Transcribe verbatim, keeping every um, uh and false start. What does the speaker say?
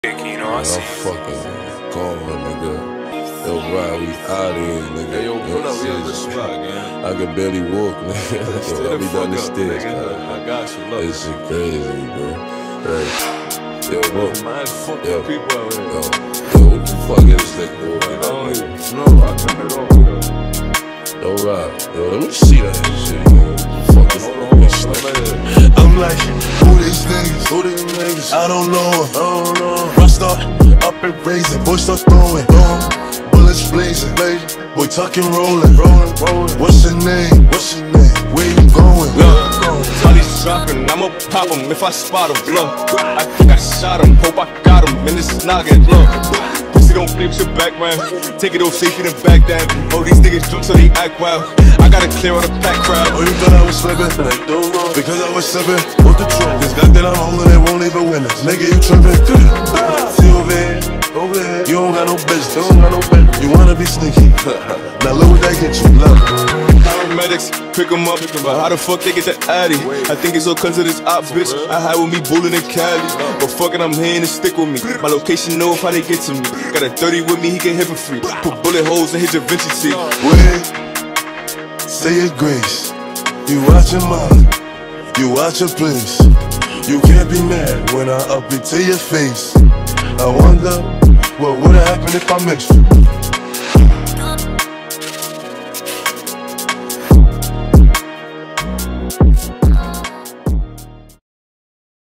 You know, I see. I'm fucking gone, nigga. Yo, Rah, we out here, nigga. Hey, yo, pull up, we on the shit, spot, man. I can barely walk, nigga. Stay Yo, I the be fuck down the up, stairs, nigga. man. I got you, look. This shit crazy, bro. Right. Yo, bro. Man, fuck Yo. the people out here. Yo, yo, what the fuck is this nigga, bro? I don't even know. I turn it off, nigga. Yo, Rah, yo, let me see that shit, nigga. What the fuck is Hold on, hold on. this Hold nigga? on. I'm like, who these niggas? Who these niggas? I don't know him. I don't know. Rah start up and raising, boy start throwing, throwing. Bullets blazing, blazing. Boy tucking, rolling, rolling, rolling. What's your name? What's your name? Where you going? Look, Charlie's dropping, I'ma pop him if I spot him. Look, I think I shot him, hope I got him, and this is noggin. Look, pussy don't flip your background, take it off safety and back down. Oh, these niggas drunk so they act wild. I gotta clear on the back crowd. Oh, you thought I was slipping? Like, don't know. Because I was sipping, what the truth? This gun that I'm holding, it won't even win us. Nigga, you tripping? See over here, over here. You don't got no business, you don't got no business. You wanna be sneaky? Now look what that get you, love. Paramedics, pick them up, but how the fuck they get the Addy? I think it's all cause of this op, bitch. I had with me bowling in Cali, but fucking I'm here and stick with me. My location know if how they get to me. Got a thirty with me, he can hit for free. Put bullet holes in his Da Vinci seat. Wait, say your grace. You watch your mind, you watch your place. You can't be mad when I up it to your face. I wonder what would've happened if I mixed you.